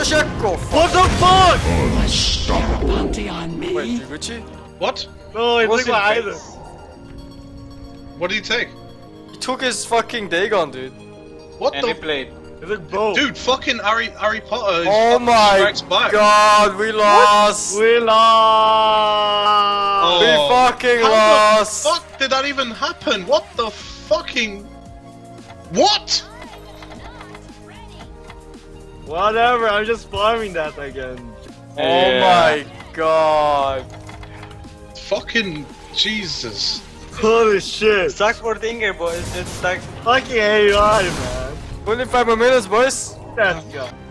Sheko! What the fuck? Bounty on me. Wait, Gucci? What? No, he took my item. What did he take? He took his fucking Dagon, dude. What And he the? played. He took both. Dude, fucking Harry Potter is Oh fucking my strikes back. god, we lost! We lost. We fucking How lost! the fuck did that even happen? What the fucking... What? Whatever, I'm just farming that again. Oh my god. Fucking Jesus. Holy shit. Sucks for Dinger, boys. It sucks. Fucking AI, man. 25 more minutes, boys. Let's go.